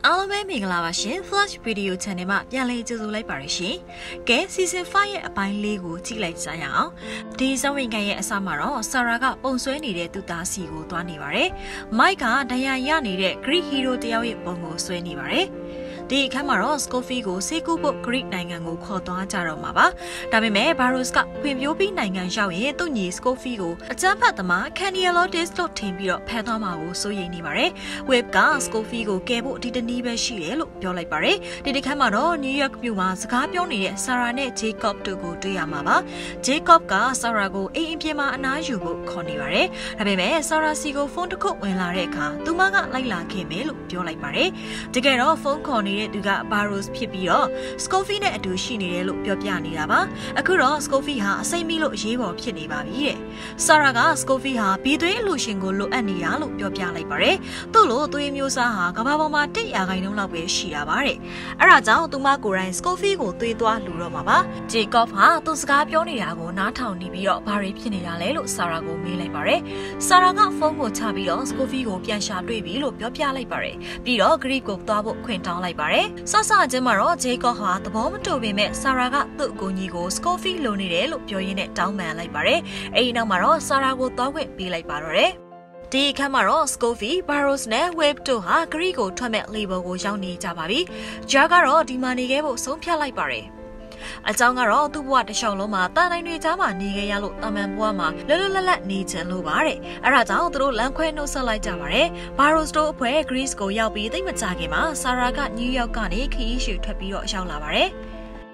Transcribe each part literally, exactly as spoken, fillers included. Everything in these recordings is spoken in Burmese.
အားလုံးပဲမင်္ဂလာပါရှင် Flash Video Channel မှာပြန်လည်ကြိုဆိုလိုက်ပါရရှင်။ကဲ Season five ရဲ့အပိုင်းလေးကိုကြည့်လိုက်ကြရအောင်။ဒီဇဝင်ကန်ရဲ့အစမှာတော့ Sarah ကပုံဆွဲနေတဲ့သူသားစီကိုသွားနေပါတယ်။ Mike ကဒဏ်ရာရနေတဲ့ Greek hero တယောက်ရဲ့ပုံကိုဆွဲနေပါတယ်။ဒီအခါမှာတော့ Scofield ကိုစေကူဖို့ Greek နိုင်ငံကိုခေါ်သွားကြတော့မှာပါ။ဒါပေမဲ့ Barros ကဖွံ့ဖြိုးပြီးနိုင်ငံရောက်ရင်သူ့ညီ Scofield ကိုအကြမ်းဖက်သမား Canialotis လို့ထင်ပြီးတော့ဖမ်းသွားမှာကိုစိုးရိမ်နေပါတယ်။ Web က Scofield ကိုကယ်ဖို့ဒီတနည်းပဲရှိတယ်လို့ပြောလိုက်ပါတယ်။ဒီတစ်ခါမှာတော့ New York မြို့မှာစကားပြောနေတဲ့ Sarah နဲ့ Jacob တို့ကိုတွေ့ရမှာပါ။ Jacob က Sarah ကိုအိမ်အပြင်မှာအနားယူဖို့ခေါ်နေပါတယ်။ဒါပေမဲ့ Sarah စီကိုဖုန်းတစ်ခုဝင်လာတဲ့အခါသူမကလိုက်လာခဲ့မယ်လို့ပြောလိုက်ပါတယ်။တကယ်တော့ဖုန်းခေါ်နေတဲ့သူက Barros ဖြစ်ပြီးတော့ Scofield နဲ့အတူရှိနေတယ်လို့ပြောပြနေတာပါ။အခုတော့ Scofield ဟာအစိမ့်မိလို့အရေးပေါ်ဖြစ်နေပါပြီတဲ့။ Sarah က Scofield ဟာဘီသွေးအလူရှင်ကိုလိုအပ်နေတာလို့ပြောပြလိုက်ပါတယ်။သူ့လိုသွေးမျိုးစားဟာကမ္ဘာပေါ်မှာတစ်ရာခိုင်နှုန်းလောက်ပဲရှိတာပါတဲ့။အဲ့ဒါကြောင့်သူမကိုယ်တိုင် Scofield ကိုသွေးသွားလူတော့မှာပါ။ Jacob ဟာသူစကားပြောနေတာကိုနားထောင်နေပြီးတော့ဘာတွေဖြစ်နေတာလဲလို့ Sarah ကိုမေးလိုက်ပါတယ်။ Sarah ကဖုန်းကိုချပြီးတော့ Scofield ကိုပြန်ရှာတွေ့ပြီလို့ပြောပြလိုက်ပါတယ်။ပြီးတော့ Greek ကိုသွားဖို့ခွင့်တောင်းလိုက်ပါတယ်။ဆဆချင်းမှာတော့ Jacob ဟာသဘောမတူပေမဲ့ Sarah ကသူ့အကူကြီးကို Scofield လိုနေတယ်လို့ပြောရင်းနဲ့တောင်းပန်လိုက်ပါတယ်။အဲဒီနောက်မှာတော့ Sarah ကိုသွားခွင့်ပေးလိုက်ပါတော့တယ်။ဒီအခါမှာတော့ Scofield, Barros နဲ့ Web တို့ဟာ Greek ကိုထွက်မဲ့ label ကိုရောက်နေကြပါပြီ။ Jack ကတော့ဒီမှာနေခဲ့ဖို့ဆုံးဖြတ်လိုက်ပါတယ်။အကြောင်းကတော့သူ့ဘဝတစ်လျှောက်လုံးမှာတာနိုင်တွေကြားမှာနေခဲ့ရလို့တာမန်ဘဝမှာလွတ်လွတ်လပ်လပ်နေချင်လို့ပါတဲ့။အဲ့ဒါကြောင့်သူတို့လမ်းခွဲနှုတ်ဆက်လိုက်ကြပါတယ်။ Barros တို့အဖွဲ့ Greece ကိုရောက်ပြီးသိမကြခင်မှာ Sarah က New York ကနေခရီးရှည်ထွက်ပြီးတော့ရောက်လာပါတယ်။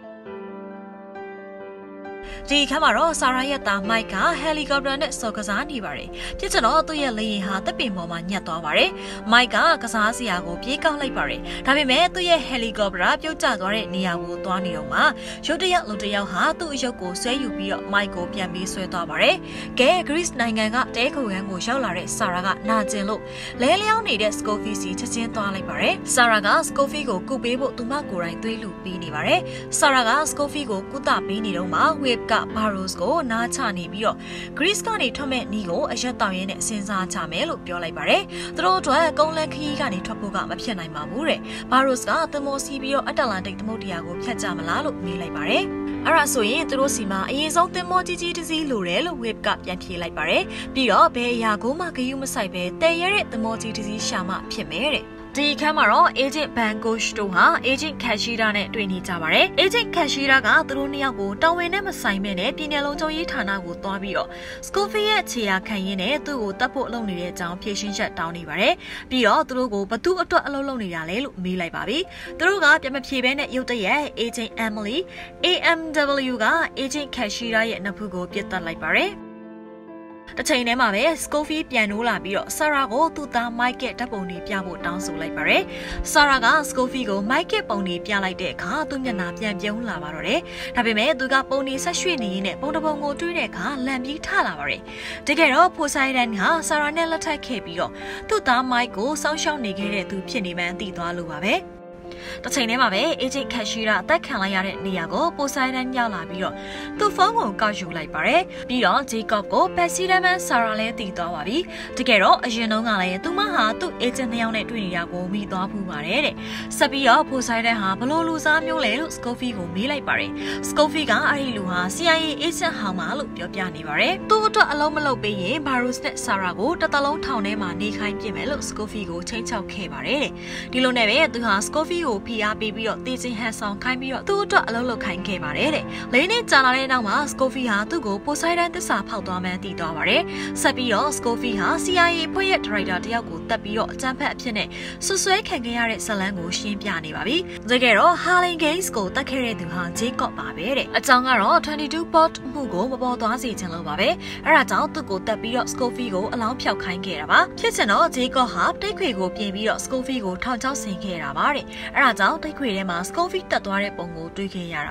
ဒီခါမှာတော့ Sarah ရဲ့သား Mike က helicopter နဲ့စော်ကစားနေပါတယ်။ဖြစ်ချင်တော့သူ့ရဲ့လေယာဉ်ဟာတပ်ပင်ပေါ်မှာညက်သွားပါတယ်။ Mike ကကစားစရာကိုပြေးကောက်လိုက်ပါတယ်။ဒါပေမဲ့သူ့ရဲ့ helicopter ပြုတ်ကျသွားတဲ့နေရာကိုသွားနေတော့မှရုတ်တရက်လူတယောက်ဟာသူ့အရုပ်ကိုဆွဲယူပြီးတော့ Mike ကိုပြန်ပြီးဆွဲသွားပါတယ်။ကဲ Greece နိုင်ငံကတဲခုခန်းကိုရောက်လာတဲ့ Sarah ကနာကျင်လို့လဲလျောင်းနေတဲ့ Scofield စီချက်ချင်းသွားလိုက်ပါတယ်။ Sarah က Scofield ကိုကုပေးဖို့သူမကိုယ်တိုင်သွေးလူပေးနေပါတယ်။ Sarah က Scofield ကိုကုသပေးနေတော့မှ Web ကBarros ကိုနားချနေပြီးတော့ Greece ကနေထွက်မဲ့နီးကိုအရက်တောင်ရင်းနဲ့စဉ်းစားချမယ်လို့ပြောလိုက်ပါတယ်။သူတို့အတွက်ကုန်းလန်းခရီးကနေထွက်ဖို့ကမဖြစ်နိုင်ပါဘူးတဲ့။ Barros ကသမောစီးပြီးတော့အတ္တလန်တိတ်သမုဒ္ဒရာကိုဖြတ်ကြမလားလို့မေးလိုက်ပါတယ်။အဲ့ဒါဆိုရင်သူတို့စီမှာအရင်ဆုံးသင်္ဘောကြီးကြီးတစ်စီးလိုတယ်လို့ Web ကပြန်ဖြေလိုက်ပါတယ်။ပြီးတော့ဘယ်အရာကိုမှဂရုမစိုက်ပဲတည်ရတဲ့သင်္ဘောကြီးတစ်စီးရှာမှဖြစ်မယ်တဲ့။ဒီခါမှာတော့ Agent Bankosh တို့ဟာ Agent Kashira နဲ့တွေ့နေကြပါတယ်။ Agent Kashira ကသူတို့နှစ်ယောက်ကိုတာဝန်နဲ့မဆိုင်မဲ့နဲ့ပြည်နယ်လုံးချုပ်ရေးဌာနကိုသွားပြီးတော့ Scofield ရဲ့ခြေရာခံရင်းနဲ့သူ့ကိုတတ်ဖို့အလုပ်နေတဲ့အကြောင်းဖြေရှင်းချက်တောင်းနေပါတယ်။ပြီးတော့သူတို့ကိုဘသူအတွက်အလုပ်လုပ်နေတာလဲလို့မေးလိုက်ပါပြီ။သူတို့ကပြန်မဖြေဘဲနဲ့ရုတ်တရက် Agent Emily A M W က Agent Kashira ရဲ့နှုတ်ဖူးကိုပြစ်တက်လိုက်ပါတယ်။တစ်ချိန်တည်းမှာပဲ Scofield ပြန်နိုးလာပြီးတော့ Sarah ကိုသူ့သား Mike ရဲ့ဓာတ်ပုံတွေပြဖို့တောင်းဆိုလိုက်ပါတယ်။ Sarah က Scofield ကို Mike ရဲ့ပုံတွေပြလိုက်တဲ့အခါသူ့မျက်နှာပြန်ပြုံးလာပါတော့တယ်။ဒါပေမဲ့သူကပုံတွေဆက်ရွှေ့နေရင်းနဲ့ပုံတစ်ပုံကိုတွေးတဲ့အခါလန့်ပြီးထလာပါတယ်။တကယ်တော့ Poseidon က Sarah နဲ့လက်ထပ်ခဲ့ပြီးတော့သူ့သား Mike ကိုစောင့်ရှောက်နေခဲ့တဲ့သူဖြစ်နေမှန်းသိသွားလို့ပါပဲ။တစ်ချိန်တည်းမှာပဲ Agent Kashira အသက်ခံလိုက်ရတဲ့နေရာကို Poseidon ရောက်လာပြီးတော့သူ့ဖုန်းကိုကောက်ယူလိုက်ပါတယ်။ပြီးတော့ Jacob ကို Poseidon Sarah လည်းတည်သွားပါပြီ။တကယ်တော့အရင်တုန်းကလည်းသူမဟာသူ့ agent နှစ်ယောက်နဲ့တွေ့နေတာကိုမိသွားဖူးပါတယ်တဲ့။ဆက်ပြီးတော့ Poseidon ဟာဘလို့လူစားမျိုးလဲလို့ Scofield ကိုမေးလိုက်ပါတယ်။ Scofield ကအဲ့ဒီလူဟာ C I A agent ဟောင်းပါလို့ပြောပြနေပါတယ်။သူ့အတွက်အလုံးမလုပ်ပေးရင် Barros နဲ့ Sarah ကိုတစ်တလုံးထောင်ထဲမှာနေခိုင်းပြင်မယ်လို့ Scofield ကိုချိန်ချောက်ခဲ့ပါတယ်တဲ့။ဒီလိုနဲ့ပဲသူဟာ Scofield ကိုဖိအားပေးပြီးတော့တေးချင်းဟန်ဆောင်ခိုင်းပြီးတော့သူ့အတွက်အလုပ်လုပ်ခိုင်းခဲ့ပါတယ်တဲ့။လေးနှစ်ကြာလာတဲ့နောက်မှာ Scofield ဟာသူ့ကို Poseidon သစ္စာဖောက်သွားမှန်းသိသွားပါတယ်။ဆက်ပြီးတော့ Scofield ဟာ C I A အဖွဲ့ရဲ့ director တယောက်ကိုတက်ပြီးတော့အကြမ်းဖက်အဖြစ်နဲ့ဆွဆွဲခံခဲ့ရတဲ့ဇာတ်လမ်းကိုရှင်းပြနေပါပြီ။တကယ်တော့ Harley Gaines ကိုတက်ခဲ့တဲ့သူဟာ Jacob ပါပဲတဲ့။အကြောင်းကတော့ twenty-two port မှုကိုမပေါ်သွားစေချင်လို့ပါပဲ။အဲ့ဒါကြောင့်သူ့ကိုတက်ပြီးတော့ Scofield ကိုအလောင်းဖြောက်ခိုင်းခဲ့တာပါ။ဖြစ်ချင်တော့ Jacob ဟာတိတ်ခွေကိုပြင်ပြီးတော့ Scofield ကိုထောင်ချောက်ဆင်ခဲ့တာပါတဲ့။အဲ့ဒါကြောင့်တိတ်ခွေထဲမှာ Scofield တက်သွားတဲ့ပုံကိုတွေ့ခဲ့ရတာပါ။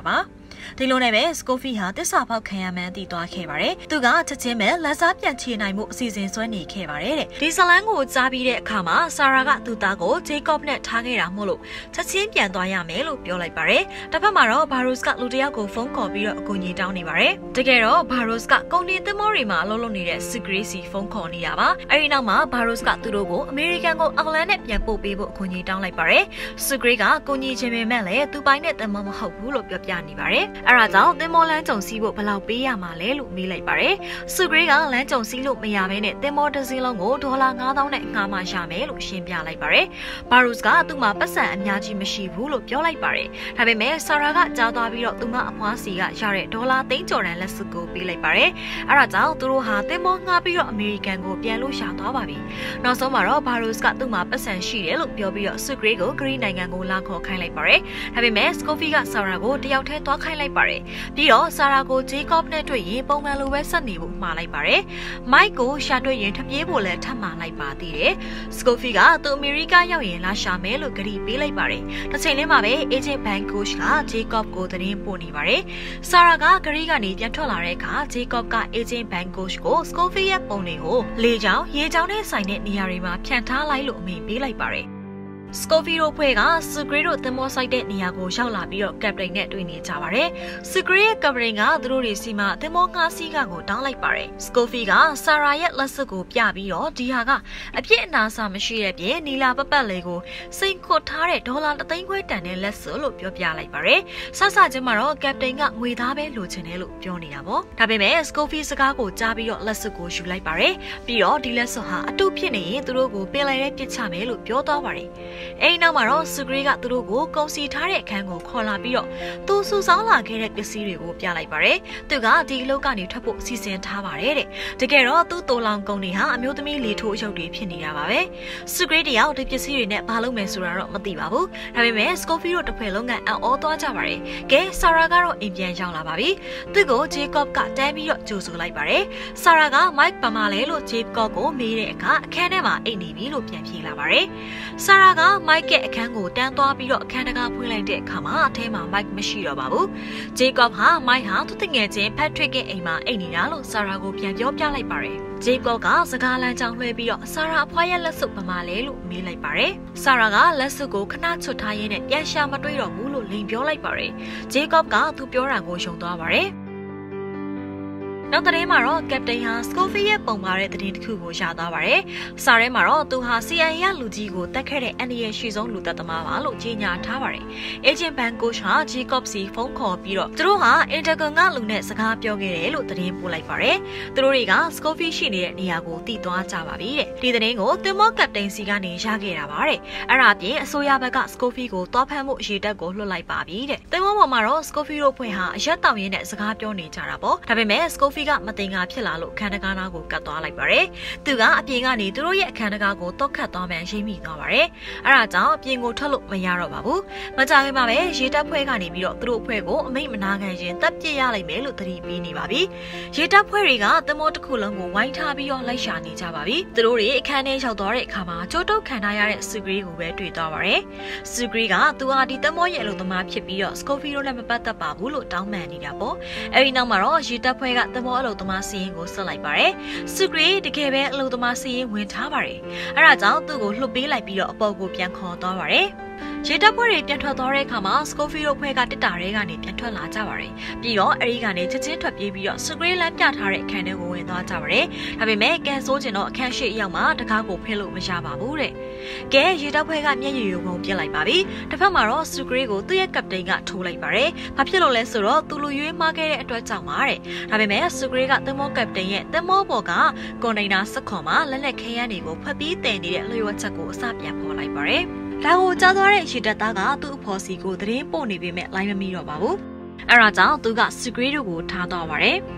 ဒီလိုနဲ့ပဲစကိုဖီဟာတစ္ဆာဖောက်ခံရမှန်းသိသွားခဲ့ပါတယ်သူကချက်ချင်းပဲလက်စားပြန်ချေနိုင်မှုအစီအစဉ်ဆွဲနေခဲ့ပါတယ်တဲ့ဒီဇလန်ကိုကြားပြီးတဲ့အခါမှာဆာရာကသူ့သားကိုဂျေကော့နဲ့ထားခဲ့တာမို့လို့ချက်ချင်းပြန်သွားရမယ်လို့ပြောလိုက်ပါတယ်တစ်ဖက်မှာတော့ဘာရိုစ်ကလူတယောက်ကိုဖုန်းခေါ်ပြီးတော့အကူအညီတောင်းနေပါတယ်တကယ်တော့ဘာရိုစ်ကကုန်တင်သင်္ဘောတွေမှာအလုပ်လုပ်နေတဲ့စီဂရီစီဖုန်းခေါ်နေတာပါအဲဒီနောက်မှာဘာရိုစ်ကသူတို့ကိုအမေရိကန်ကိုအောက်လန်နဲ့ပြန်ပို့ပေးဖို့အကူအညီတောင်းလိုက်ပါတယ်စီဂရီကကူညီချင်ပေမဲ့လည်းသူပိုင်းနဲ့သင်္ဘောမဟုတ်ဘူးလို့ပြောပြနေပါတယ်အဲဒါကြောင့်သင်္ဘောလမ်းကြုံစီးဖို့ဘယ်လောက်ပေးရမှာလဲလို့မေးလိုက်ပါတယ်စီဂရီကလမ်းကြုံစီးလို့မရဘဲနဲ့သင်္ဘောတစ်စီးလုံးကိုဒေါ်လာငါးသောင်းနဲ့ငှားမှရမယ်လို့ရှင်းပြလိုက်ပါတယ်ဘာရိုစ်ကသူ့မှာပတ်စံအများကြီးမရှိဘူးလို့ပြောလိုက်ပါတယ်ဒါပေမဲ့ဆာရာကကြားသွားပြီးတော့သူမအဖွားစီကရတဲ့ဒေါ်လာသိန်းကျော်တန်လက်စုပ်ကိုပေးလိုက်ပါတယ်အဲဒါကြောင့်သူတို့ဟာသင်္ဘောငှားပြီးတော့အမေရိကန်ကိုပြန်လို့ရှာသွားပါပြီနောက်ဆုံးမှာတော့ဘာရိုစ်ကသူ့မှာပတ်စံရှိတယ်လို့ပြောပြီးတော့စီဂရီကိုဂရီနိုင်ငံကိုလာခေါ်ခိုင်းလိုက်ပါတယ်ဒါပေမဲ့စကိုဖီကဆာရာကိုတယောက်တည်းသွားခိုင်းလိုက်ပါတယ်ပြီးတော့ဆာရာကိုဂျေကော့နဲ့တွေ့ရင်ပုံမှန်လိုပဲဆက်နေဖို့မှားလိုက်ပါတယ်မိုက်ကိုရှာတွေ့ရင်ထပြေးဖို့လည်းထပ်မှာလိုက်ပါသေးတယ်စကိုဖီကသူအမေရိကရောက်ရင်လာရှာမယ်လို့ဂရီပေးလိုက်ပါတယ်တစ်ချိန်လေးမှာပဲအေဂျင့်ဘန်ကိုရှ်ကဂျေကော့ကိုသတင်းပို့နေပါတယ်ဆာရာကဂရီကနေပြန်ထွက်လာတဲ့အခါဂျေကော့ကအေဂျင့်ဘန်ကိုရှ်ကိုစကိုဖီရဲ့ပုံတွေကိုလေကြောင်းရေကြောင်းနဲ့ဆိုင်တဲ့နေရာတွေမှာဖြန့်ထားလိုက်လို့အမိန့်ပေးလိုက်ပါတယ်စကိုဖီတို့ဖွဲ့ကစီဂရီတို့သင်္ဘောဆိုင်တဲ့နေရာကိုရောက်လာပြီးတော့ကပတိန်နဲ့တွေ့နေကြပါတယ်။စီဂရီရဲ့ကပတိန်ကသူတို့တွေစီမှာသင်္ဘောငှားစီးကကိုတောင်းလိုက်ပါတယ်။စကိုဖီကဆာရာရဲ့လက်စွပ်ကိုပြပြီးတော့ဒီဟာကအပြစ်အနာစာမရှိတဲ့ပြင်နီလာပပတ်လေကိုစိန်ခွတ်ထားတဲ့ဒေါ်လာတစ်သိန်းခွဲတန်တဲ့လက်စွပ်လို့ပြောပြလိုက်ပါတယ်။ဆဆချင်းမှာတော့ကပတိန်ကငွေသားပဲလိုချင်တယ်လို့ပြောနေတာပေါ့။ဒါပေမဲ့စကိုဖီစကားကိုကြားပြီးတော့လက်စွပ်ကိုယူလိုက်ပါတယ်။ပြီးတော့ဒီလက်စွပ်ဟာအတုဖြစ်နေရင်သူတို့ကိုပင်လယ်ထဲပစ်ချမယ်လို့ပြောသွားပါတယ်။အဲဒီနောက်မှာတော့စီဂရီကသူတို့ကိုကုန်စီထားတဲ့အခန်းကိုခေါ်လာပြီးတော့သူစုဆောင်းလာခဲ့တဲ့ပစ္စည်းတွေကိုပြလိုက်ပါတယ်။သူကဒီအလုပ်ကနေထွက်ဖို့စီစဉ်ထားပါတယ်တဲ့။တကယ်တော့သူ့တိုလောင်ကုန်တွေဟာအမျိုးသမီးလေထိုးအယုတ်တွေဖြစ်နေတာပါပဲ။စီဂရီတယောက်ဒီပစ္စည်းတွေနဲ့ဘာလုပ်မယ်ဆိုတာတော့မသိပါဘူး။ဒါပေမဲ့စကိုဖီတို့တစ်ဖွဲ့လုံးကအံ့ဩသွားကြပါတယ်။ကဲဆာရာကတော့အိမ်ပြန်ရောက်လာပါပြီ။သူ့ကိုဂျေကော့ကတန်းပြီးတော့ကြိုဆိုလိုက်ပါတယ်။ဆာရာကမိုက်ပါမလဲလို့ဂျေကော့ကိုမေးတဲ့အခါအခန်းထဲမှာအိတ်နေပြီလို့ပြန်ဖြေလာပါတယ်။ဆာရာကမိုက်ကအခန်းကိုတန်းသွားပြီးတော့အခန်းတကားဖွင့်လိုက်တဲ့အခါမှာအထဲမှာမိုက်မရှိတော့ပါဘူး။ဂျေကော့ဟာမိုက်ဟာသူ့တငယ်ချင်းဖက်ထရစ်ရဲ့အိမ်မှာအိတ်နေတာလို့ဆာရာကိုပြန်ပြောပြလိုက်ပါတယ်။ဂျေကော့ကစကားလမ်းကြောင်းလွှဲပြီးတော့ဆာရာအဖွားရဲ့လက်စွပ်ပမာလဲလို့မေးလိုက်ပါတယ်။ဆာရာကလက်စွပ်ကိုခဏချွတ်ထားရင်းနဲ့ပြန်ရှာမတွေ့တော့ဘူးလို့လိန်ပြောလိုက်ပါတယ်။ဂျေကော့ကသူပြောတာကိုယုံသွားပါတယ်။နောက်တဲ့မှာတော့ကပတိန်ဟာစကိုဖီရဲ့ပုံပါတဲ့သတင်းတစ်ခုကိုရသွားပါတယ်။စာထဲမှာတော့သူဟာ စီ အိုင် အေ ရလူကြီးကိုတက်ခဲ့တဲ့အန်ဒီရဲ့ရှီဆုံးလူသက်သမားပါလို့ကြေညာထားပါတယ်။အေဂျင့်ဘန်ကိုရှ်ဟာဂျီကော့စီဖုန်းခေါ်ပြီးတော့သူတို့ဟာအင်တာဂွန်ကလူနဲ့စကားပြောခဲ့တယ်လို့သတင်းပို့လိုက်ပါတယ်။သူတို့တွေကစကိုဖီရှိနေတဲ့နေရာကိုတည်သွားကြပါပြီတဲ့။ဒီသတင်းကိုသင်္ဘောကပတိန်စီကနေရခဲ့တာပါတဲ့။အဲ့ဒါပြင်အစိုးရဘက်ကစကိုဖီကိုတောဖမ်းမှုအရေးတက်ကိုလွှတ်လိုက်ပါပြီတဲ့။သင်္ဘောပေါ်မှာတော့စကိုဖီတို့ဖွဲ့ဟာအရက်တောင်ရင်းနဲ့စကားပြောနေကြတာပေါ့။ဒါပေမဲ့စကိုဖီကမတင်ငါဖြစ်လာလို့အခန်းတကားနာကိုကတ်သွားလိုက်ပါတယ်။သူကအပြင်ကနေသူတို့ရဲ့အခန်းတကားကိုတော့ခတ်သွားမှရိမ့်မိသွားပါတယ်။အဲဒါကြောင့်အပြင်ကိုထွက်လို့မရတော့ပါဘူး။မကြခင်မှာပဲရေတပ်ဖွဲ့ကနေပြီးတော့သူတို့အဖွဲ့ကိုအမိတ်မနာခံရင်တပ်ပစ်ရလိုက်မယ်လို့သတိပေးနေပါပြီ။ရေတပ်ဖွဲ့တွေကသမောတစ်ခုလုံးကိုဝိုင်းထားပြီးတော့လိုက်ရှာနေကြပါပြီ။သူတို့တွေအခန်းထဲရောက်သွားတဲ့အခါမှာကြိုးတုပ်ခံထားရတဲ့စီဂရီကိုပဲတွေ့သွားပါတယ်။စီဂရီကသူဟာဒီသမောရဲ့အလုပ်သမားဖြစ်ပြီးတော့စကိုဖီတို့နဲ့မပတ်သက်ပါဘူးလို့တောင်းပန်နေတာပေါ့။အဲဒီနောက်မှာတော့ရေတပ်ဖွဲ့ကသမောအလုပ်သမားစီရင်ကိုဆက်လိုက်ပါတယ်။စီဂရီတကယ်ပဲအလုပ်သမားစီရင်ဝင်ထားပါတယ်။အဲဒါကြောင့်သူ့ကိုလှုပ်ပေးလိုက်ပြီးတော့အပေါ်ကိုပြန်ခေါ်သွားပါတယ်။ရေတပ်ဖွဲ့တွေပြန်ထွက်သွားတဲ့အခါမှာစကိုဖီတို့ဖွဲ့ကတစ်တာရဲကနေပြန်ထွက်လာကြပါတယ်။ပြီးတော့အဲဒီကနေချက်ချင်းထွက်ပြေးပြီးတော့စီဂရီလမ်းပြထားတဲ့အခန်းထဲကိုဝင်သွားကြပါတယ်။ဒါပေမဲ့ကန်ဆိုးကျင်တော့အခန်းရှိရောက်မှတကားကိုဖိလို့မရပါဘူးတဲ့။ကဲရေတပ်ဖွဲ့ကမျက်ရည်ယိုကုန်ပြစ်လိုက်ပါပြီ။တစ်ဖက်မှာတော့စီဂရီကိုသူ့ရဲ့ကပတိန်ကထိုးလိုက်ပါတယ်။ဘာဖြစ်လို့လဲဆိုတော့သူလူရွေးမှားခဲ့တဲ့အတွက်ကြောင့်ပါတဲ့။ဒါပေမဲ့စီဂရီကသင်္ဘောကပတိန်ရဲ့သင်္ဘောပေါ်ကကွန်တိန်နာစက်ခွန်မှာလက်လက်ခဲယမ်းတွေကိုဖက်ပြီးတင်နေတဲ့လျှို့ဝှက်ချက်ကိုအစပြန်ပေါ်လိုက်ပါတယ်။ဒါကိုကြားသွားတဲ့ရေတပ်သားကသူ့အဖော်စီကိုသတင်းပို့နေပေမဲ့လိုင်းမမီတော့ပါဘူး။အဲဒါကြောင့်သူကစီဂရီတို့ကိုထားသွားပါတယ်။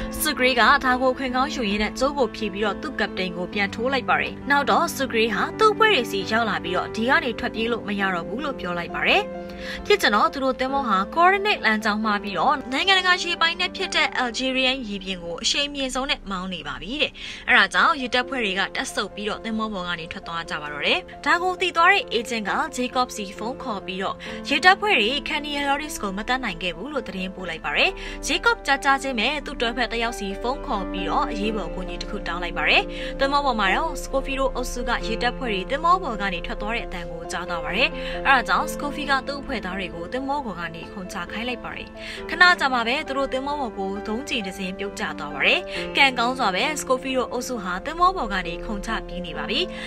စုဂရီကဒါကိုခွင်ကောင်းယူရင်းနဲ့ကျိုးကိုဖြီးပြီးတော့သူ့ကပတိန်ကိုပြန်ထိုးလိုက်ပါတယ်။နောက်တော့စုဂရီဟာသူ့ဘွဲတွေစီရောက်လာပြီးတော့ဒီကနေထွက်ပြေးလို့မရတော့ဘူးလို့ပြောလိုက်ပါတယ်။ဖြစ်ကျွန်တော်သူတို့တင်မောဟာ coordinate လမ်းကြောင်းမှာပြီးတော့နိုင်ငံတကာရှေ့ပိုင်းနဲ့ဖြစ်တဲ့ Algerian ရေပြင်ကိုအရှိန်မြင့်ဆုံးနဲ့မောင်းနေပါပြီတဲ့။အဲဒါကြောင့်ရေတပ်ဖွဲ့တွေကတက်ဆုပ်ပြီးတော့တင်မောပေါ်ကနေထွက်သွားကြပါတော့တယ်။ဒါကိုသိသွားတဲ့ agent က Jacob စီဖုန်းခေါ်ပြီးတော့ရေတပ်ဖွဲ့တွေ Canyon Loris ကိုမတတ်နိုင်ခဲ့ဘူးလို့သတင်းပို့လိုက်ပါတယ်။ Jacob ကြားကြားချင်းပဲသူ့တွဲဖက်တယောက်စီဖုန်းခေါ်ပြီးတော့အရေးပေါ်အကူအညီတစ်ခုတောင်းလိုက်ပါတယ်။တင်မောပေါ်မှာတော့ Scofield အုပ်စုကရေတပ်ဖွဲ့တွေတင်မောပေါ်ကနေထွက်သွားတဲ့အတန်ကိုကြားသွားပါတယ်။အဲဒါကြောင့် Scofield ကသူ့အဖွဲ့သားတွေကိုတင်မောပေါ်ကနေခုန်ချခိုင်းလိုက်ပါတယ်။ခဏကြာမှပဲသူတို့တင်မောပေါ်ကိုဒုံးကျည်တစ်စင်းပြုတ်ကျသွားပါတယ်။ကံကောင်းစွာပဲ Scofield အုပ်စုဟာတင်မောပေါ်ကနေခုန်ချပြီးနေပါပြီ။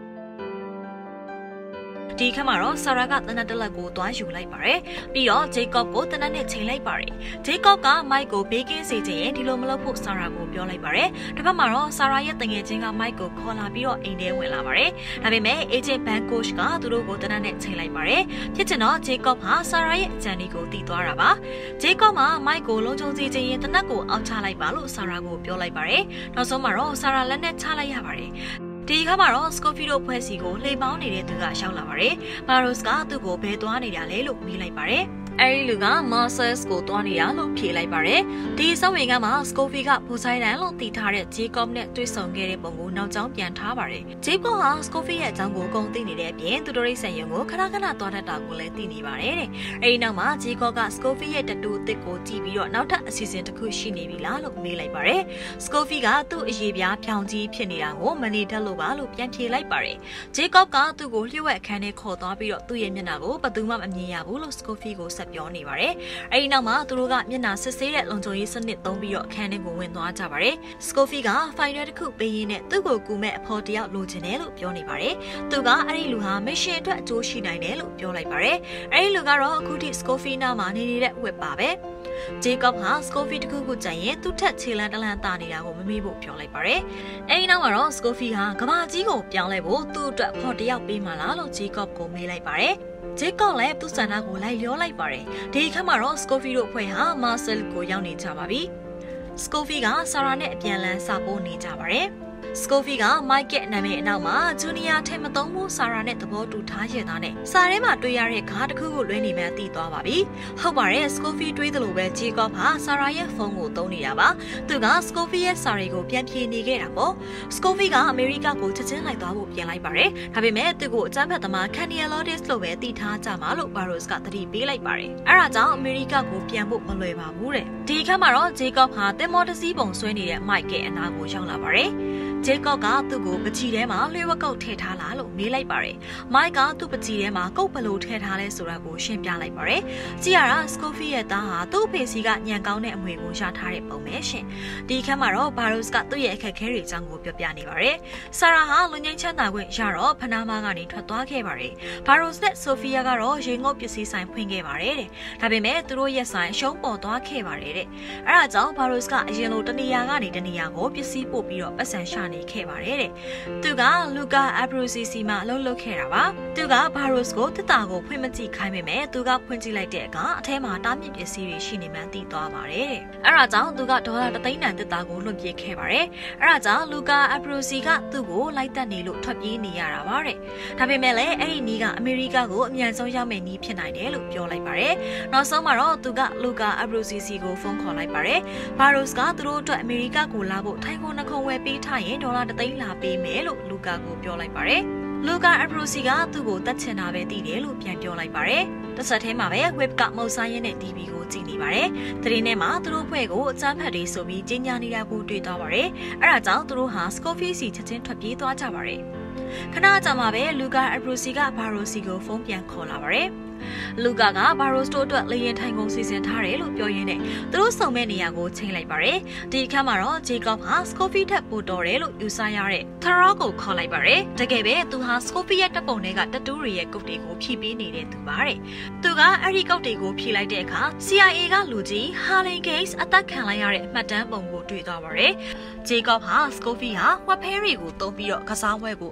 ဒီခါမှာတော့ဆာရာကတနက်တလက်ကိုတွားယူလိုက်ပါတယ်ပြီးတော့ဂျေကော့ကိုတနက်နဲ့ချိန်လိုက်ပါတယ်ဂျေကော့ကမိုက်ကိုဘေးကင်းစေချင်ရင်ဒီလိုမလုပ်ဖို့ဆာရာကိုပြောလိုက်ပါတယ်တစ်ဖက်မှာတော့ဆာရာရဲ့တငယ်ချင်းကမိုက်ကိုခေါ်လာပြီးတော့အိမ်ထဲဝင်လာပါတယ်ဒါပေမဲ့အေဂျင့်ဘန်ကိုရှ်ကသူတို့ကိုတနက်နဲ့ချိန်လိုက်ပါတယ်ဖြစ်ချင်တော့ဂျေကော့ဟာဆာရာရဲ့အကြံတွေကိုတီးသွားတာပါဂျေကော့မှာမိုက်ကိုလုံးချုံစေချင်ရင်တနက်ကိုအောက်ချလိုက်ပါလို့ဆာရာကိုပြောလိုက်ပါတယ်နောက်ဆုံးမှာတော့ဆာရာလက်နဲ့ချလိုက်ရပါတယ်ဒီခါမှာတော့ Scofield ဖွဲ့စီကိုလှိမ်ပေါင်းနေတဲ့သူကရောက်လာပါတယ်။ Barros ကသူ့ကိုဘယ်သွားနေတာလဲလို့မေးလိုက်ပါတယ်။အဲဒီလူက Marcus ကိုသွားနေတာလို့ဖြေလိုက်ပါတယ်။ဒီစောင့်ဝင်ကမှ Scofield ကပိုဆိုင်တန်လို့တည်ထားတဲ့ Jacob နဲ့တွေ့ဆုံခဲ့တဲ့ပုံကိုနောက်ကျောင်းပြန်ထားပါတယ်။ Jacob ဟာ Scofield ရဲ့အကြောင်းကိုအကုန်သိနေတဲ့အပြင်သူတို့ရိတ်ဆန်ရုံကိုခဏခဏသွားတတ်တာကိုလည်းသိနေပါတယ်တဲ့။အဲဒီနောက်မှာ Jacob က Scofield ရဲ့တတူအစ်ကိုကြည့်ပြီးတော့နောက်ထပ်အစီအစဉ်တစ်ခုရှိနေပြီလားလို့မေးလိုက်ပါတယ်။ Scofield ကသူ့အရေးပြားဖြောင်ကြီးဖြစ်နေတာကိုမနေတတ်လို့ပါလို့ပြန်ဖြေလိုက်ပါတယ်။ Jacob ကသူ့ကိုလျှို့ဝှက်အခန်းထဲခေါ်သွားပြီးတော့သူ့ရဲ့မျက်နှာကိုဘယ်သူမှမမြင်ရဘူးလို့ Scofield ကိုဆက်ပြောနေပါတယ်။အဲဒီနောက်မှာသူတို့ကမျက်နှာစစ်ဆေးတဲ့လုံခြုံရေးစနစ်သုံးပြီးတော့အခန်းထဲကိုဝင်သွားကြပါတယ်။ Scofield ကဖိုင်နယ်တစ်ခုပေးရင်းနဲ့သူ့ကိုကူမဲ့အဖော်တယောက်လိုချင်တယ်လို့ပြောနေပါတယ်။သူကအဲ့ဒီလူဟာမရှင်အတွက်အကျိုးရှိနိုင်တယ်လို့ပြောလိုက်ပါတယ်။အဲ့ဒီလူကတော့အခုထိ Scofield နားမှာနေနေတဲ့ဝက်ပါပဲ။ Jacob ဟာ Scofield တခုခုကြံရင်သူ့ထက်ခြေလန်းတလန်းတာနေတာကိုမမေ့ဖို့ပြောလိုက်ပါတယ်။အဲဒီနောက်မှာတော့ Scofield ဟာကမ္ဘာကြီးကိုပြောင်းလဲဖို့သူ့အတွက်ဖော်တယောက်ပေးမှလားလို့ Jacob ကိုမေးလိုက်ပါတယ်။ Jacob လည်းသူ့ဆန္ဒကိုလိုက်လျောလိုက်ပါတယ်။ဒီခါမှာတော့ Scofield တို့အဖွဲ့ဟာ Marcel ကိုရောက်နေကြပါပြီ။ Scofield က Sarah နဲ့အပြန်လန်းစာပို့နေကြပါတယ်။ Scofield က Mike ရဲ့နာမည်အနောက်မှာ Junior ထဲမသုံးဘူး Sarah နဲ့သဘောတူထားရတာနဲ့စာထဲမှာတွေ့ရတဲ့ခါတစ်ခုကိုလွှဲနေမှသိသွားပါပြီ။ဟုတ်ပါတယ် Scofield တွေးသလိုပဲ Jacob ဟာ Sarah ရဲ့ဖုန်းကိုသုံးနေတာပါ။သူက Scofield ရဲ့စာတွေကိုပြန်ဖြေနေခဲ့တာပေါ့။ Scofield ကအမေရိကကိုချက်ချင်းလိုက်သွားဖို့ပြင်လိုက်ပါတယ်။ဒါပေမဲ့သူ့ကိုအကြမ်းဖက်သမား Canyon Loris လို့ပဲသိထားကြမှာလို့ Barros ကသတိပေးလိုက်ပါတယ်။အဲဒါကြောင့်အမေရိကကိုပြန်ဖို့မလွယ်ပါဘူးတဲ့။ဒီခါမှာတော့ Jacob ဟာတင်မောတစည်းပုံဆွဲနေတဲ့ Mike ရဲ့အနာကိုရောက်လာပါတယ်။ Jacob ကသူ့ကိုပကြီးထဲမှာလျှို့ဝှက်ကုတ်ထည့်ထားလားလို့မေးလိုက်ပါတယ်။ Mike ကသူ့ပကြီးထဲမှာကုတ်ဘလို့ထည့်ထားလဲဆိုတာကိုရှင်းပြလိုက်ပါတယ်။ကြည့်ရတာ Scofield ရဲ့သားဟာသူ့ဖေစီကညံကောင်းတဲ့အမွေကိုရထားတဲ့ပုံပဲရှင်။ဒီခါမှာတော့ Barros ကသူ့ရဲ့အခက်အခဲတွေအကြောင်းကိုပြောပြနေပါတယ်။ Sarah ဟာလူငိမ့်ချမ်းသာခွင့်ရတော့ဖနားမကနေထွက်သွားခဲ့ပါတယ်။ Barros နဲ့ Sophia ကတော့ရေငုပ်ပစ္စည်းဆိုင်ဖွင့်ခဲ့ပါတယ်တဲ့။ဒါပေမဲ့သူတို့ရဲ့ဆိုင်ရှုံးပေါ်သွားခဲ့ပါတယ်တဲ့။အဲဒါကြောင့် Barros ကအရင်လိုတနေရာကနေတနေရာကိုပစ္စည်းပို့ပြီးတော့ပတ်စံရှာနေခဲ့ပါတယ်တဲ့။သူက Luca Abruzzi စီမှာအလုပ်လုပ်ခဲ့တာပါ။သူက Barros ကိုတစ်တာကိုဖွင့်မကြည့်ခိုင်းပေမဲ့သူကဖွင့်ကြည့်လိုက်တဲ့အခါအထဲမှာတားမြစ်ပစ္စည်းတွေရှိနေမှန်းသိသွားပါတယ်တဲ့။အဲဒါကြောင့်သူကဒေါ်လာတစ်သိန်းတန်တစ်တာကိုလွှတ်ပြေးခဲ့ပါတယ်။အဲဒါကြောင့် Luca Abruzzi ကသူ့ကိုလိုက်တက်နေလို့ထွက်ပြေးနေရတာပါတဲ့။ဒါပေမဲ့လည်းအဲ့ဒီနီးကအမေရိကကိုအမြန်ဆုံးရောက်မယ့်နီးဖြစ်နိုင်တယ်လို့ပြောလိုက်ပါတယ်။နောက်ဆုံးမှာတော့သူက Luca Abruzzi စီကိုဖုန်းခေါ်လိုက်ပါတယ်။ Barros ကသူတို့အတွက်အမေရိကကိုလာဖို့ထိုင်ကုန်နှခုံဝယ်ပေးထားရင်ဒေါ်လာတစ်သိန်းလာပေးမယ်လို့ Luca ကိုပြောလိုက်ပါတယ်။ Luca Abruzzi ကသူ့ကိုတတ်ချင်တာပဲသိတယ်လို့ပြန်ပြောလိုက်ပါတယ်။တစ်ဆက်တည်းမှာပဲ Web ကမောက်ဆိုင်ရဲ့နဲ့ တီဗီ ကိုကြည့်နေပါတယ်။သတင်းထဲမှာသူတို့ဖွဲ့ကိုအကြမ်းဖက်တွေဆိုပြီးကြီးညာနေတာကိုတွေ့သွားပါတယ်။အဲဒါကြောင့်သူတို့ဟာ Scofield စီချက်ချင်းထွက်ပြေးသွားကြပါတယ်။ခဏကြာမှပဲ Luca Abruzzi က Barros ကိုဖုန်းပြန်ခေါ်လာပါတယ်။ Luca က Barros တို့အတွက်လေရင်ထိုင်ကုန်စီစဉ်ထားတယ်လို့ပြောရင်းနဲ့သူတို့စုံမဲ့နေရာကိုချိန်လိုက်ပါတယ်။ဒီအခါမှာတော့ Jacob ဟာ Scofield ထက်ပိုတော်တယ်လို့ယူဆရတဲ့ Thara ကိုခေါ်လိုက်ပါတယ်။တကယ်ပဲသူဟာ Scofield ရဲ့တပ်ပုံတွေကတတူးတွေရဲ့ကုတ်တွေကိုဖြီးပေးနေတဲ့သူပါတဲ့။သူကအဲ့ဒီကုတ်တွေကိုဖြီးလိုက်တဲ့အခါ C I A ကလူကြီး Harlan Gates အသက်ခံလိုက်ရတဲ့အမှတ်တမ်းပုံကိုတွေ့သွားပါတယ်။ Jacob ဟာ Scofield ဟာဝက်ဖဲတွေကိုတုံးပြီးတော့ကစားပွဲကို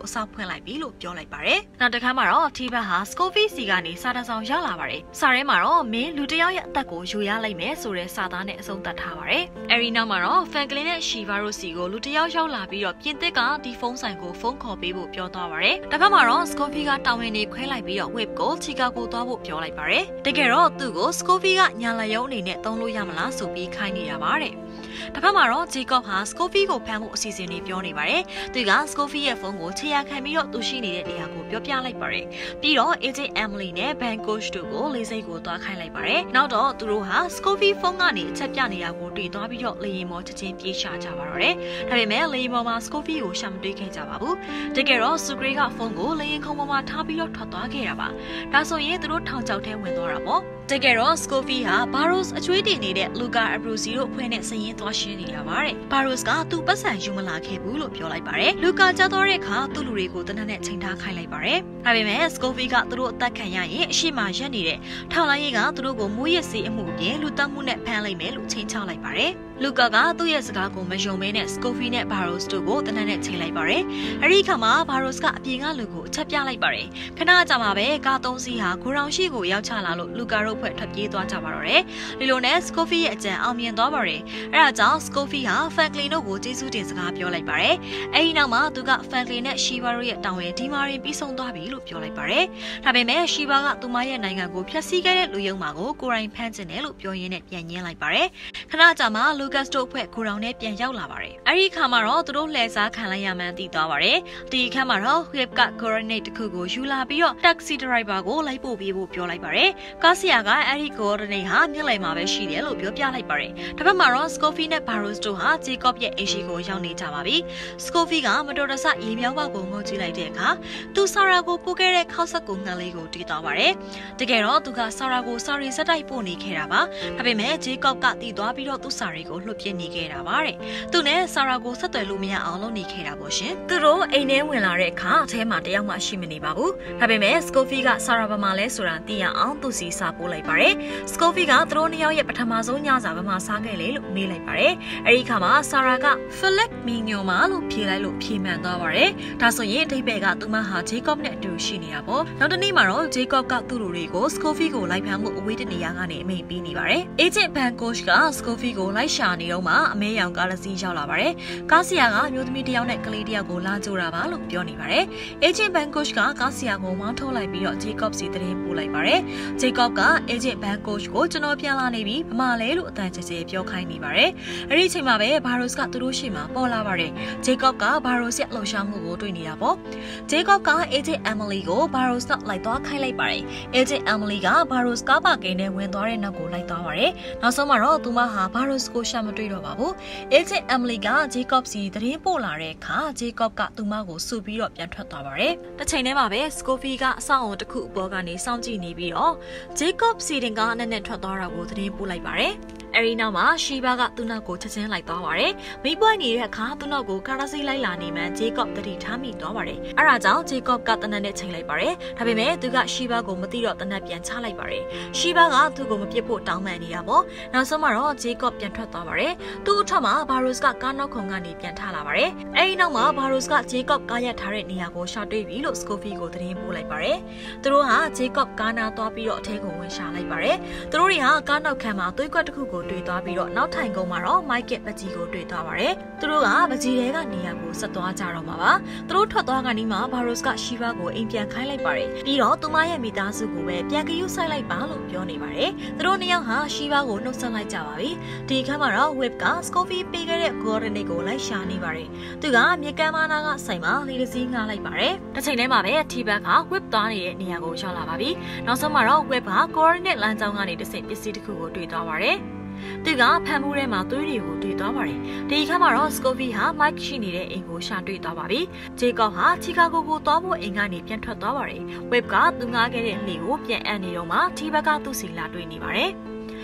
အဆောက်ဖွင့်လိုက်ပြီလို့ပြောလိုက်ပါတယ်။နောက်တစ်ခါမှာတော့ T-Bag ဟာ Scovey စီကနေစာတစောင်ရောက်လာပါတယ်။စာထဲမှာတော့မင်းလူတစ်ယောက်ရဲ့အသက်ကိုယူရလိုက်မယ်ဆိုတဲ့စာသားနဲ့အဆုံးသတ်ထားပါတယ်။အဲဒီနောက်မှာတော့ Franklin နဲ့ Shiva တို့စီကိုလူတစ်ယောက်ရောက်လာပြီးတော့ပြင်သစ်ကဒီဖုန်းဆိုင်ကိုဖုန်းခေါ်ပေးဖို့ပြောသွားပါတယ်။တစ်ဖက်မှာတော့ Scovey ကတာဝန်တွေခွဲလိုက်ပြီးတော့ Whip ကို Chicago သွားဖို့ပြောလိုက်ပါတယ်။တကယ်တော့သူ့ကို Scovey ကညာလက်ရုံးအနေနဲ့သုံးလို့ရမလားဆိုပြီးခိုင်းနေတာပါတဲ့။တစ်ဖက်မှာတော့ Jacob ဟာ Scovey ကိုဖမ်းဖို့အစီအစဉ်တွေပြောနေပါတယ်။သူက Scovey ရဲ့ဖုန်းကိုခြေရခံပြီးတော့သူရှိနေတဲ့နေရာကိုပြောပြလိုက်ပါတယ်။ပြီးတော့ Agent Emily နဲ့ Ben Coach တို့ကိုလေးစိတ်ကိုတွားခိုင်းလိုက်ပါတယ်။နောက်တော့သူတို့ဟာ Scovey ဖုန်းကနေအချက်ပြနေတာကိုတွေ့သွားပြီးတော့လေယာဉ်မော်ချက်ချင်းပြေးရှာကြပါတော့တယ်။ဒါပေမဲ့လေယာဉ်မော်မှာ Scovey ကိုရှာမတွေ့ခဲ့ကြပါဘူး။တကယ်တော့ Sucre ကဖုန်းကိုလေယာဉ်ခုံပေါ်မှာထားပြီးတော့ထွက်သွားခဲ့တာပါ။ဒါဆိုရင်သူတို့ထောင်ချောက်ထဲဝင်သွားတာပေါ့။တကယ်တော့ Scovey ဟာ Barros အချွေးတင်နေတဲ့ Luca Abruzzi တို့အဖွဲ့နဲ့စရင်သွားရှင်းနေတာပါတဲ့။ Barros ကသူ့ပတ်စံယူမလာခဲ့ဘူးလို့ပြောလိုက်ပါတယ်။ Luca ကြားတော့တဲ့အခါသူ့လူတွေကိုတနက်နဲ့ချိန်ထားခိုင်းလိုက်ပါတယ်။ဒါပေမဲ့ Scovey ကသူတို့အသက်ခံရရင်အရှိမရက်နေတဲ့ထောင်လိုင်းရေးကသူတို့ကိုမူးယစ်ဆေးအမှုအပြင်လူတက်မှုနဲ့ဖမ်းလိုက်မယ်လို့ချိန်ချလိုက်ပါတယ်။ Luca ကသူ့ရဲ့စကားကိုမယုံမဲနဲ့ Scovey နဲ့ Barros တို့ကိုတနက်နဲ့ချိန်လိုက်ပါတယ်။အဲဒီခါမှာ Barros ကအပြင်ကလူကိုအချက်ပြလိုက်ပါတယ်။ခဏကြာမှပဲကားသုံးစီးဟာဂိုရောင်ရှိကိုရောက်ချလာလို့ Luca တို့ဖွဲ့ထွက်ပြေးသွားကြပါတော့တယ်။ဒီလိုနဲ့ Scovey ရဲ့အကြံအောင်မြင်သွားပါတယ်။အဲဒါကြောင့် Scovey ဟာ Franklin တို့ကိုကျေးဇူးတင်စကားပြောလိုက်ပါတယ်။အဲဒီနောက်မှာသူက Franklin နဲ့ Shiva တို့ရဲ့တောင်းဝဲဒီမာရင်ပြီးဆုံးသွားပြီလို့ပြောလိုက်ပါတယ်။ဒါပေမဲ့ Shiva ကသူမရဲ့နိုင်ငံကိုဖျက်ဆီးခဲ့တဲ့လူယုံမာကိုကိုယ်တိုင်ဖမ်းကျင်တယ်လို့ပြောရင်းနဲ့ပြန်ညင်းလိုက်ပါတယ်။ခဏကြာမှ Lucas တို့ဖွဲ့ကိုရောင်နဲ့ပြန်ရောက်လာပါတယ်။အဲဒီခါမှာတော့သူတို့လှည့်စားခံလိုက်ရမှန်းသိသွားပါတယ်။ဒီခါမှာတော့ Whip က coordinate တစ်ခုကိုယူလာပြီးတော့ taxi driver ကိုလိုက်ပို့ပေးဖို့ပြောလိုက်ပါတယ်။ကားဆရာကအဲဒီ coordinate ဟာမြစ်လယ်မှာပဲရှိတယ်လို့ပြောပြလိုက်ပါတယ်။တစ်ဖက်မှာတော့ Scovey နဲ့ Barros တို့ဟာ Jacob ရဲ့အိမ်ရှိကိုရောက်နေကြပါပြီ။ Scovey ကမတော်တဆရေမြောင်းပေါက်ကိုငုံကြည့်လိုက်တဲ့အခါသူဆာရာကိုပို့ခဲ့တဲ့ခောက်ဆက်ကိုငှက်လေးကိုတွေ့သွားပါတယ်။တကယ်တော့သူကဆာရာကိုစာရီစက်တိုက်ပို့နေခဲ့တာပါ။ဒါပေမဲ့ Jacob ကတည်သွားပြီးတော့သူ့စာရီကိုလွှတ်ပြနေခဲ့တာပါတဲ့။သူနဲ့ဆာရာကိုဆက်သွယ်လို့မရအောင်လုပ်နေခဲ့တာပေါ့ရှင်။သူတို့အိမ်ထဲဝင်လာတဲ့အခါအထဲမှာတယောက်မှရှိမနေပါဘူး။ဒါပေမဲ့ Scovey ကဆာရာဘာမှလဲဆိုတာသိရအောင်သူစီစာပို့လိုက်ပါတယ်။ Scovey ကသူတို့နှစ်ယောက်ရဲ့ပထမဆုံးညစာဘာမှစားခဲ့လေလို့မေးလိုက်ပါတယ်။အဲဒီခါမှာဆာရာက Philip Mignon လို့ဖြေလိုက်လို့ဖြေမှန်သွားပါတယ်။ဒါဆိုရင်အဓိပ္ပာယ်ကသူမဟာ Jacob နဲ့အတူရှိနေတာပေါ့။နောက်တစ်နေ့မှာတော့ Jacob ကသူ့လူတွေကို Scovey ကိုလိုက်ဖမ်းမှုအဝေးတနေရာကနေအမိန့်ပေးနေပါတယ်။ Agent Ben Coach က Scovey ကိုလိုက်ရှာနေတော့မှအမဲရောင်ကားတစ်စီးရောက်လာပါတယ်။ကားဆရာကမျိုးသမီးတစ်ယောက်နဲ့ကလေးတစ်ယောက်ကိုလာကြိုတာပါလို့ပြောနေပါတယ်။ Agent Ben Coach ကကားဆရာကိုမောင်းထုတ်လိုက်ပြီးတော့ Jacob စီသတင်းပို့လိုက်ပါတယ်။ Jacob က Agent Ben Coach ကိုကျွန်တော်ပြန်လာနေပြီဗမာလဲလို့အတန်ကျကျပြောခိုင်းနေပါတယ်။အဲဒီအချိန်မှာပဲ Barros ကသူတို့ရှိမှပေါ်လာပါတယ်။ Jacob က Barros ရဲ့လှုပ်ရှားမှုကိုတွေ့နေတာပေါ့။ Jacob က Agent Emily ကို Barros နဲ့လိုက်သွားခိုင်းလိုက်ပါတယ်။ Agent Emily က Barros ကားပါကင်နဲ့ဝင်သွားတဲ့နောက်ကိုလိုက်သွားပါတယ်။နောက်ဆုံးမှာတော့သူမဟာ Barros ကိုရှာမတွေ့တော့ပါဘူး။ Agent Emily က Jacob စီသတင်းပို့လာတဲ့အခါ Jacob ကသူမကိုစုပြီးတော့ပြန်ထွက်သွားပါတယ်။တစ်ချိန်တည်းမှာပဲ Scovey ကအဆောက်အုံတစ်ခုအပေါ်ကနေစောင့်ကြည့်နေပြီးတော့ Jacob စီတင်ကားနဲ့နဲ့ထွက်သွားတာကိုသတင်းပို့လိုက်ပါတယ်။အဲဒီနောက်မှာ Shiva ကသူ့နောက်ကိုချက်ချင်းလိုက်သွားပါတယ်။မိပွိုင်းနေတဲ့အခါသူ့နောက်ကိုကားစီးလိုက်လာနေမှ Jacob တတိထားမိသွားပါတယ်။အဲဒါကြောင့် Jacob ကတနက်နဲ့ချိန်လိုက်ပါတယ်။ဒါပေမဲ့သူက Shiva ကိုမသိတော့တနက်ပြန်ချလိုက်ပါတယ်။ Shiva ကသူ့ကိုမပြစ်ဖို့တောင်းပန်နေတာပေါ့။နောက်ဆုံးမှာတော့ Jacob ပြန်ထွက်သွားပါတယ်။သူ့အထက်မှာ Barros ကကားနောက်ခုံကနေပြန်ထလာပါတယ်။အဲဒီနောက်မှာ Barros က Jacob ကားရထားတဲ့နေရာကိုရှာတွေ့ပြီလို့ Scovey ကိုသတင်းပို့လိုက်ပါတယ်။သူတို့ဟာ Jacob ကားနာသွားပြီးတော့အထဲကိုဝင်ရှာလိုက်ပါတယ်။သူတို့တွေဟာကားနောက်ခန်းမှာသွေးကွက်တစ်ခုကိုတွေ့သွားပြီးတော့နောက်ထိုင်ကုန်မှာတော့ Michael ပကြီးကိုတွေ့သွားပါတယ်။သူတို့ကပကြီးတဲကနေရာကိုဆက်သွားကြတော့မှာပါ။သူတို့ထွက်သွားကနေမှ Barros က Shiva ကိုအိမ်ပြန်ခိုင်းလိုက်ပါတယ်။ပြီးတော့သူမရဲ့မိသားစုကိုပဲပြန်ကယူဆိုင်လိုက်ပါလို့ပြောနေပါတယ်။သူတို့နှစ်ယောက်ဟာ Shiva ကိုနှုတ်ဆက်လိုက်ကြပါပြီ။ဒီခါမှာတော့ Whip က Scovey ပေးခဲ့တဲ့ coordinate ကိုလိုက်ရှာနေပါတယ်။သူကမြေကမ်းမနာကဆိုင်မှာလေတစည်းငှားလိုက်ပါတယ်။တစ်ချိန်တည်းမှာပဲ T-Bag က Whip သွားနေတဲ့နေရာကိုရောက်လာပါပြီ။နောက်ဆုံးမှာတော့ Whip က coordinate လမ်းကြောင်းကနေတစ်ဆင့်ပစ္စည်းတစ်ခုကိုတွေ့သွားပါတယ်။သူကဖမ်းမှုထဲမှာသွေးတွေကိုတွေ့သွားပါတယ်။ဒီခါမှာတော့ Scovey ဟာ Mike ရှိနေတဲ့အိမ်ကိုရှာတွေ့သွားပါပြီ။ Jacob ဟာ Chicago ကိုသွားဖို့အိမ်ကနေပြန်ထွက်သွားပါတယ်။ Whip ကသူငှားခဲ့တဲ့လှေကိုပြန်အပ်နေတော့မှ T-Bag ကသူ့စီလာတွေ့နေပါတယ်။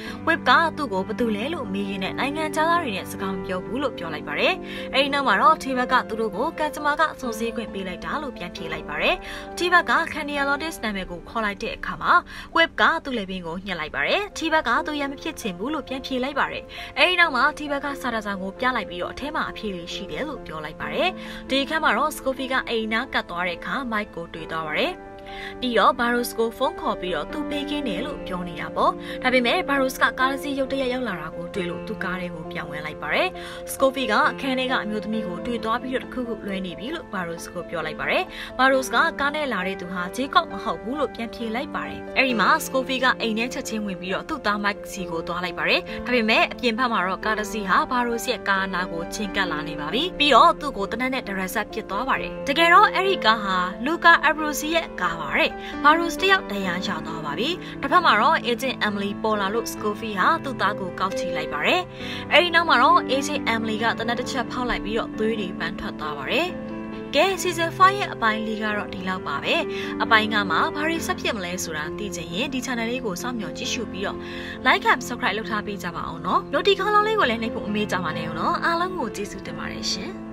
web ကသူ့ကိုဘသူလဲလို့မေးရင်းနဲ့နိုင်ငံခြားသားတွေနဲ့စကားမပြောဘူးလို့ပြောလိုက်ပါတယ်။အဲဒီနောက်မှာတော့တီဘက်ကသူတို့ကိုကန်စမာကစုံစည်းခွင့်ပေးလိုက်တာလို့ပြန်ဖြေလိုက်ပါတယ်။တီဘက်ကကန်နီယာလော်ဒစ်နာမည်ကိုခေါ်လိုက်တဲ့အခါမှာ web ကသူ့လေပင်ကိုညှက်လိုက်ပါတယ်။တီဘက်ကသူရမဖြစ်ချင်ဘူးလို့ပြန်ဖြေလိုက်ပါတယ်။အဲဒီနောက်မှာတီဘက်ကစာဒါစာကိုပြလိုက်ပြီးတော့အထဲမှာအဖြေလေးရှိတယ်လို့ပြောလိုက်ပါတယ်။ဒီအခါမှာတော့စကိုဖီကအိမ်နာကတ်သွားတဲ့အခါမိုက်ကိုတွေ့သွားပါတယ်။ပြီးတော့ဘာရိုစ်ကိုဖုန်းခေါ်ပြီးတော့သူ့ပေးကင်းတယ်လို့ပြောနေတာပေါ့ဒါပေမဲ့ဘာရိုစ်ကကားစီရုတ်တရက်ရောက်လာတာကိုတွေ့လို့သူ့ကားတွေကိုပြောင်းဝင်လိုက်ပါတယ်စကိုဖီကအခန်းထဲကအမျိုးသမီးကိုတွေ့သွားပြီးတော့တခုခုလွှဲနေပြီလို့ဘာရိုစ်ကိုပြောလိုက်ပါတယ်ဘာရိုစ်ကကားနဲ့လာတဲ့သူဟာဂျေကော့မဟုတ်ဘူးလို့ပြန်ဖြေလိုက်ပါတယ်အဲ့ဒီမှာစကိုဖီကအိမ်ထဲချက်ချင်းဝင်ပြီးတော့သူ့သားမိုက်စီကိုသွားလိုက်ပါတယ်ဒါပေမဲ့အပြင်ဘက်မှာတော့ကားတစ်စီးဟာဘာရိုစ်ရဲ့ကားနာကိုချင်းကပ်လာနေပါပြီပြီးတော့သူ့ကိုတနက်နဲ့ဒရက်ဆက်ပစ်သွားပါတယ်တကယ်တော့အဲ့ဒီကားဟာလူကာအဘရိုစီရဲ့ကားပါတယ်ဘာရိုစ်တယောက်တရားရသွားပါပြီတစ်ဖက်မှာတော့ agent Emily ပေါ်လာလို့ Scoffy ဟာသူ့သားကိုကောက်ချီလိုက်ပါတယ်အဲဒီနောက်မှာတော့ agent Emily ကတနက်တစ်ချက်ဖောက်လိုက်ပြီးတော့သွေးတွေပန်းထွက်သွားပါတယ်ကဲ season five ရဲ့အပိုင်းလေးကတော့ဒီလောက်ပါပဲအပိုင်းကမှာဘာတွေဆက်ဖြစ်မလဲဆိုတာသိချင်ရင်ဒီ channel လေးကိုစောင့်မျှော်ကြည့်ရှုပြီးတော့ like and subscribe လုပ်ထားပေးကြပါအောင်နော် notification လေးကိုလည်းနှိပ်ဖို့အမေးကြပါနဲ့ဦးနော်အားလုံးကိုကျေးဇူးတင်ပါတယ်ရှင်